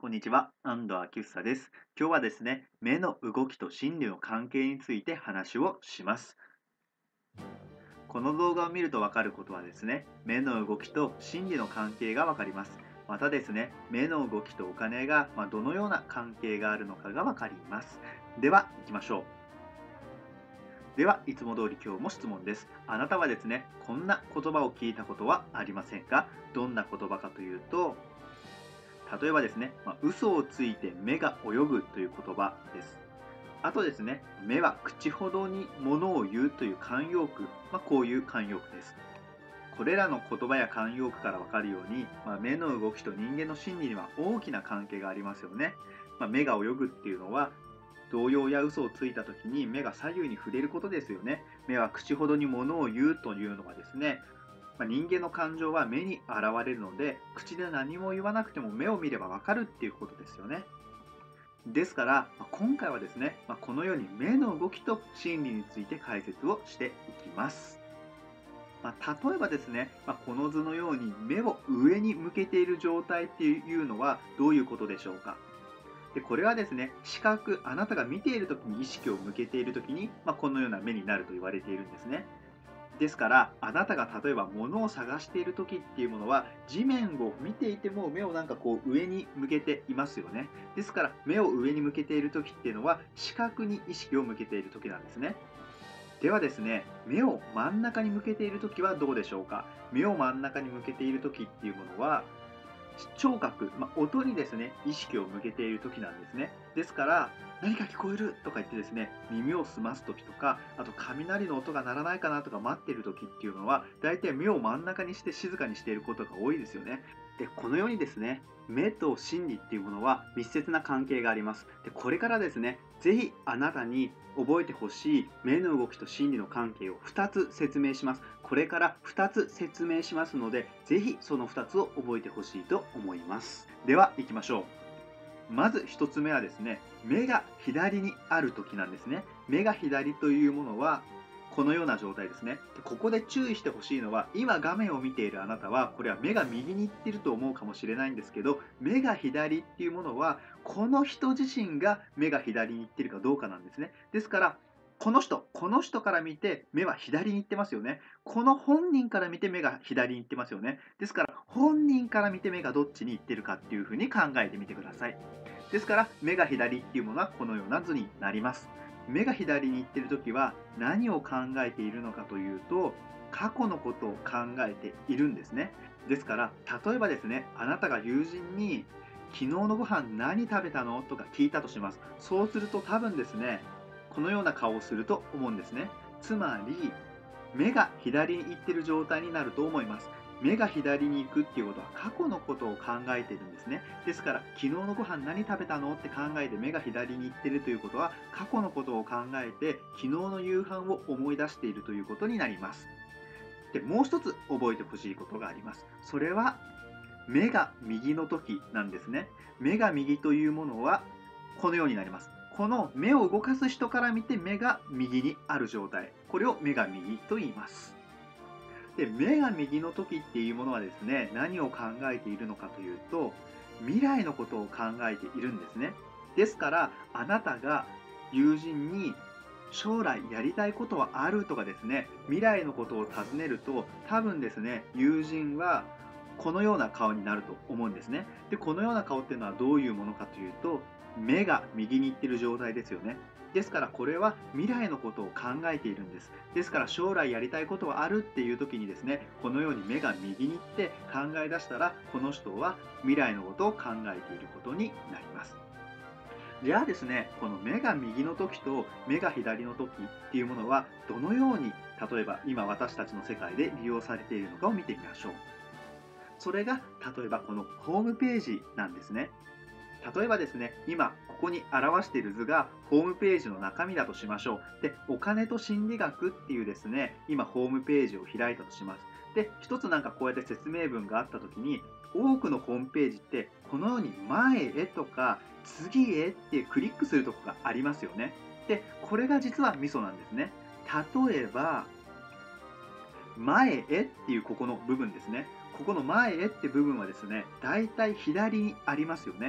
こんにちは、安藤明久です。今日はですね、目の動きと心理の関係について話をします。この動画を見るとわかることはですね、目の動きと心理の関係がわかります。またですね、目の動きとお金が、どのような関係があるのかがわかります。では、行きましょう。では、いつも通り今日も質問です。あなたはですね、こんな言葉を聞いたことはありませんか？どんな言葉かというと、例えばですね、嘘をついて目が泳ぐという言葉です。あとですね、目は口ほどに物を言うという慣用句、こういう慣用句です。これらの言葉や慣用句からわかるように、目の動きと人間の心理には大きな関係がありますよね。目が泳ぐっていうのは、動揺や嘘をついた時に目が左右に触れることですよね。目は口ほどに物を言うというのはですね、人間の感情は目に現れるので、口で何も言わなくても目を見ればわかるっていうことですよね。ですから、今回はですね、このように目の動きと心理について解説をしていきます。例えばですね、この図のように目を上に向けている状態っていうのはどういうことでしょうか。でこれはですね、あなたが見ているときに意識を向けているときに、このような目になると言われているんですね。ですから、あなたが例えば物を探している時っていうものは、地面を見ていても目を上に向けていますよね。ですから、目を上に向けている時っていうのは、視覚に意識を向けている時なんですね。ではですね、目を真ん中に向けている時はどうでしょうか。目を真ん中に向けている時っていうものは、聴覚、音にですね、意識を向けている時なんですね。ですから、何か聞こえるとか言ってですね、耳を澄ます時とか、あと雷の音が鳴らないかなとか待っている時っていうのは、だいたい目を真ん中にして静かにしていることが多いですよね。で、このようにですね、目と心理っていうものは密接な関係があります。で、これからですね、ぜひあなたに覚えてほしい目の動きと心理の関係を2つ説明します。これから2つ説明しますので、ぜひその2つを覚えてほしいと思います。では、行きましょう。まず1つ目はですね、目が左にある時なんですね。目が左というものは、このような状態ですね。でここで注意してほしいのは、今画面を見ているあなたは、これは目が右に行っていると思うかもしれないんですけど、目が左っていうものは、この人自身が目が左に行っているかどうかなんですね。ですから、この人から見て目は左に行ってますよね。この本人から見て目が左に行ってますよね。ですから、本人から見て目がどっちに行ってるかっていうふうに考えてみてください。ですから、目が左っていうものはこのような図になります。目が左に行っているときは何を考えているのかというと、過去のことを考えているんですね。ですから、例えばですね、あなたが友人に、昨日のご飯何食べたのとか聞いたとします。そうすると多分ですね、このような顔をすると思うんですね。つまり、目が左に行っている状態になると思います。目が左に行くっていうことは過去のことを考えているんですね。ですから、昨日のご飯何食べたのって考えて目が左に行っているということは、過去のことを考えて昨日の夕飯を思い出しているということになります。で、もう一つ覚えてほしいことがあります。それは、目が右の時なんですね。目が右というものは、このようになります。この目を動かす人から見て目が右にある状態。これを目が右と言います。で、目が右の時っていうものはですね、何を考えているのかというと、未来のことを考えているんですね。ですから、あなたが友人に将来やりたいことはあるとかですね、未来のことを尋ねると、多分ですね、友人はこのような顔になると思うんですね。で、このような顔っていうのはどういうものかというと、目が右に行っている状態ですよね。ですからこれは未来のことを考えているんです。ですから将来やりたいことはあるっていう時にですね、このように目が右に行って考え出したら、この人は未来のことを考えていることになります。じゃあですね、この目が右の時と目が左の時っていうものはどのように、例えば今私たちの世界で利用されているのかを見てみましょう。それが例えばこのホームページなんですね。例えばですね、今ここに表している図がホームページの中身だとしましょう。で、お金と心理学っていうですね、今ホームページを開いたとします。で、一つこうやって説明文があったときに、多くのホームページってこのように前へとか次へってクリックするところがありますよね。で、これが実はミソなんですね。例えば、前へっていうここの部分ですね。ここの前へって部分はですね、だいたい左にありますよね。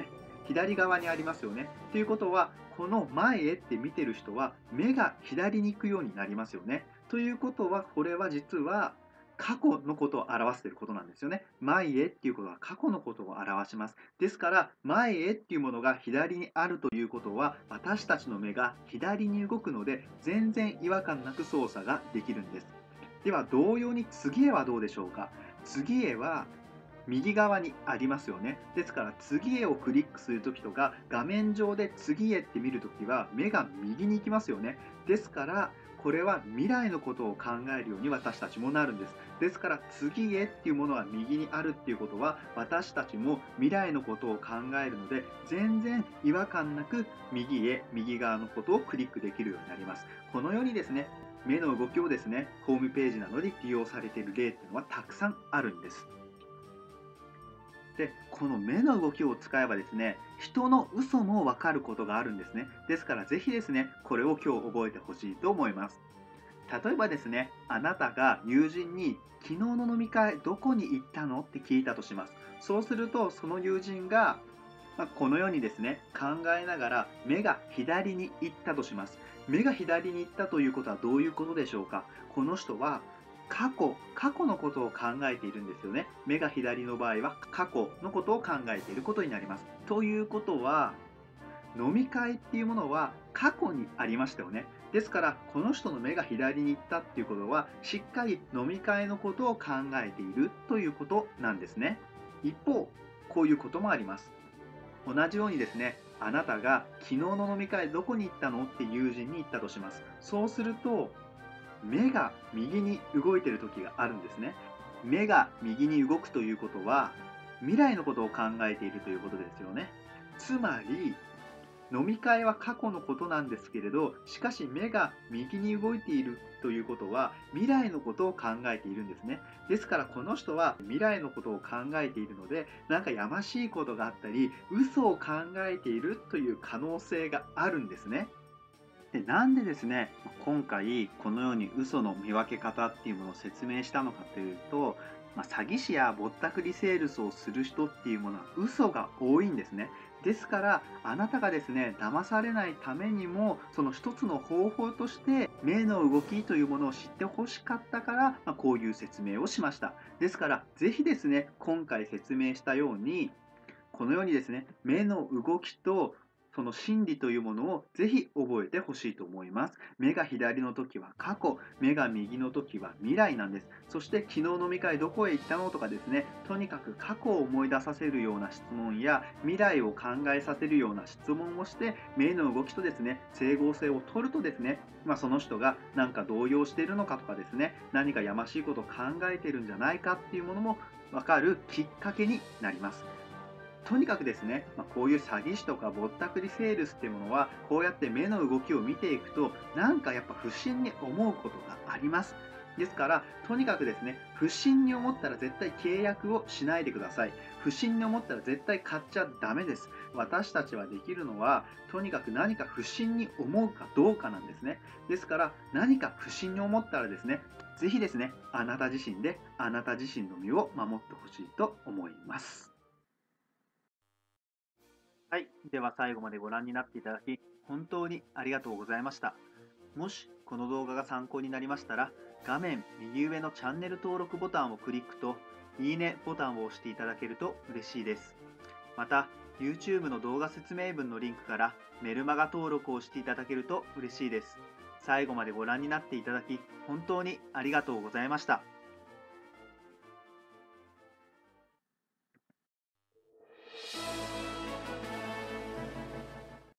左側にありますよね。ということは、この前へって見てる人は、目が左に行くようになりますよね。ということは、これは実は、過去のことを表していることなんですよね。前へっていうことは過去のことを表します。ですから、前へっていうものが左にあるということは、私たちの目が左に動くので、全然違和感なく操作ができるんです。では、同様に次へはどうでしょうか。次へは、右側にありますよね。ですから、次へをクリックするときとか、画面上で次へって見るときは、目が右に行きますよね。ですから、これは未来のことを考えるように私たちもなるんです。ですから、次へっていうものが右にあるっていうことは、私たちも未来のことを考えるので、全然違和感なく右へ、右側のことをクリックできるようになります。このようにですね、目の動きをですね、ホームページなどで利用されている例っていうのはたくさんあるんです。で、この目の動きを使えばですね、人の嘘もわかることがあるんですね。ですからぜひですね、これを今日覚えてほしいと思います。例えばですね、あなたが友人に昨日の飲み会どこに行ったのって聞いたとします。そうすると、その友人が、このようにですね、考えながら目が左に行ったとします。目が左に行ったということはどういうことでしょうか。この人は過去のことを考えているんですよね。目が左の場合は過去のことを考えていることになります。ということは、飲み会っていうものは過去にありましたよね。ですから、この人の目が左に行ったっていうことは、しっかり飲み会のことを考えているということなんですね。一方、こういうこともあります。同じようにですね、あなたが昨日の飲み会どこに行ったのって友人に言ったとします。そうすると、目が右に動いている時があるんですね。目が右に動くということは、未来のことを考えているということですよね。つまり、飲み会は過去のことなんですけれど、しかし目が右に動いているということは、未来のことを考えているんですね。ですからこの人は未来のことを考えているので、なんかやましいことがあったり、嘘を考えているという可能性があるんですね。で、なんでですね、今回このように嘘の見分け方っていうものを説明したのかというと、詐欺師やぼったくりセールスをする人っていうものは嘘が多いんですね。ですから、あなたがですね、騙されないためにも、その一つの方法として、目の動きというものを知ってほしかったから、こういう説明をしました。ですから、ぜひですね、今回説明したように、このようにですね、目の動きとその心理というものをぜひ覚えてほしいと思います。目が左の時は過去、目が右の時は未来なんです。そして昨日飲み会どこへ行ったのとかですね、とにかく過去を思い出させるような質問や未来を考えさせるような質問をして目の動きとですね、整合性を取るとですね、その人がなんか動揺しているのかとかですね、何かやましいことを考えているんじゃないかっていうものもわかるきっかけになります。とにかくですね、こういう詐欺師とかぼったくりセールスっていうものは、こうやって目の動きを見ていくと、なんかやっぱ不審に思うことがあります。ですから、とにかくですね、不審に思ったら絶対契約をしないでください。不審に思ったら絶対買っちゃダメです。私たちはできるのは、とにかく何か不審に思うかどうかなんですね。ですから、何か不審に思ったらですね、ぜひですね、あなた自身であなた自身の身を守ってほしいと思います。はい。では最後までご覧になっていただき、本当にありがとうございました。もしこの動画が参考になりましたら、画面右上のチャンネル登録ボタンをクリックと、いいねボタンを押していただけると嬉しいです。また、YouTube の動画説明文のリンクからメルマガ登録をしていただけると嬉しいです。最後までご覧になっていただき、本当にありがとうございました。